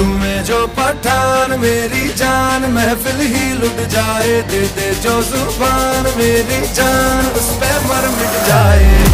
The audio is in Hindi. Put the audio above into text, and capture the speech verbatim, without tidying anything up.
झूमे जो पठान मेरी जान महफिल ही लुट जाए, दे दे जो जुबान मेरी जान उस पे मर मिट जाए।